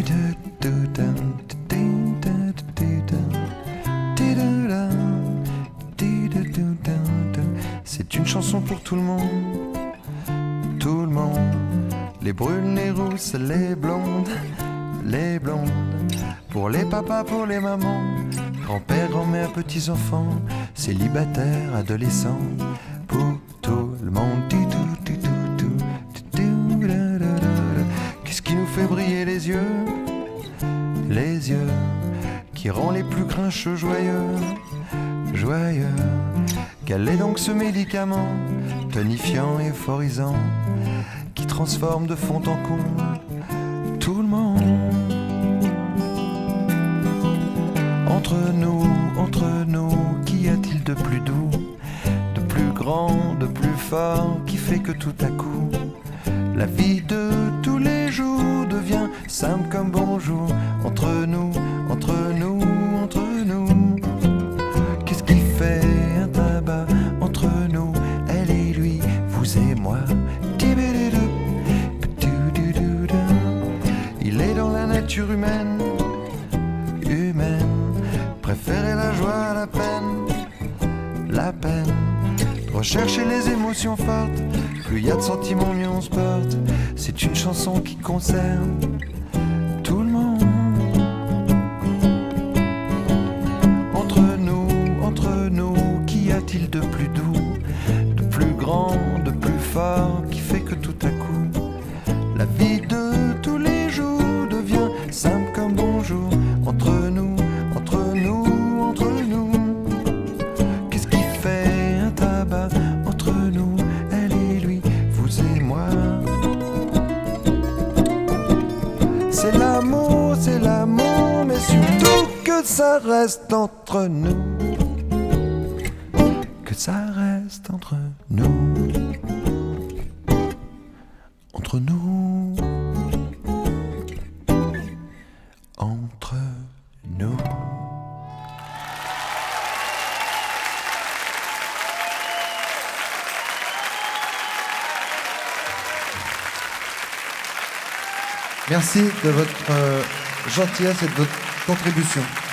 C'est une chanson pour tout le monde, tout le monde. Les brunes, les rousses, les blondes, les blondes. Pour les papas, pour les mamans, grand-père, grand-mère, petits-enfants, célibataires, adolescents, pour tout le monde. Qu'est-ce qui nous fait briller les yeux? Les yeux qui rend les plus grincheux joyeux, joyeux. Quel est donc ce médicament tonifiant et euphorisant qui transforme de fond en comble tout le monde? Entre nous, qu'y a-t-il de plus doux, de plus grand, de plus fort, qui fait que tout à coup la vie de tous les jours devient simple comme bonjour? Entre nous, entre nous, entre nous. Qu'est-ce qui fait un tabac entre nous, elle et lui, vous et moi? Il est dans la nature humaine, humaine. Préférer la joie à la peine, la peine. Rechercher les émotions fortes, plus il y a de sentiments, mieux on se porte. C'est une chanson qui concerne tout le monde. Entre nous, qu'y a-t-il de plus doux, de plus grand, de plus fort, qui fait que tout à coup la vie de tous les jours devient simple comme bonjour? Entre nous, entre nous, entre nous. Qu'est-ce qui fait un tabac entre nous, elle et lui, vous et moi? C'est l'amour, mais surtout que ça reste entre nous. Que ça reste entre nous. Entre nous. Entre nous. Merci de votre gentillesse et de votre contribution.